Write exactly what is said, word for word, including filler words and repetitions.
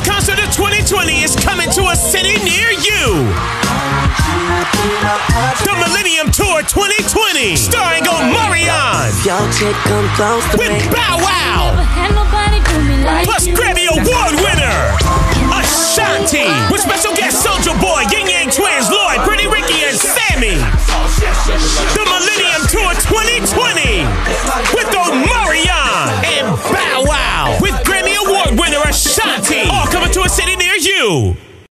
biggest concert of twenty twenty is coming to a city near you. The Millennium Tour twenty twenty, starring Omarion, with Bow Wow, plus Grammy Award winner Ashanti, with special guest Soulja Boy, Yin Yang Twins, Lloyd, Pretty Ricky, and Sammy. The Millennium Tour twenty twenty, with Omarion and Bow Wow, with Grammy Award winner Ashanti, all coming to a city near you.